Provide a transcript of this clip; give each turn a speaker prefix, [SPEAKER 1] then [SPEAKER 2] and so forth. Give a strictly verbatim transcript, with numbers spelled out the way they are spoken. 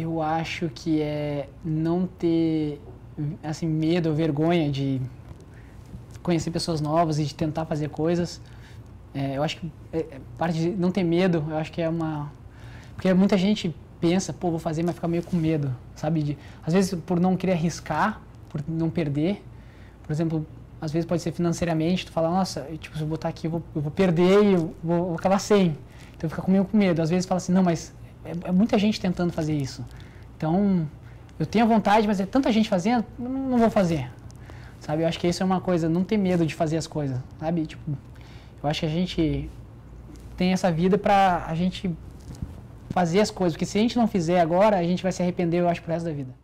[SPEAKER 1] Eu acho que é não ter, assim, medo ou vergonha de conhecer pessoas novas e de tentar fazer coisas. É, eu acho que é, parte de não ter medo, eu acho que é uma... Porque muita gente pensa, pô, vou fazer, mas fica meio com medo, sabe? De, às vezes por não querer arriscar, por não perder. Por exemplo, às vezes pode ser financeiramente, tu fala, nossa, eu, tipo, se eu botar aqui eu vou, eu vou perder e eu vou, vou acabar sem. Então fica meio com medo. Às vezes fala assim, não, mas é, é muita gente tentando fazer isso. Então, eu tenho vontade, mas é tanta gente fazendo, não, não vou fazer. Sabe? Eu acho que isso é uma coisa, não ter medo de fazer as coisas, sabe? Tipo, eu acho que a gente tem essa vida pra a gente fazer as coisas, porque se a gente não fizer agora, a gente vai se arrepender, eu acho, pro resto da vida.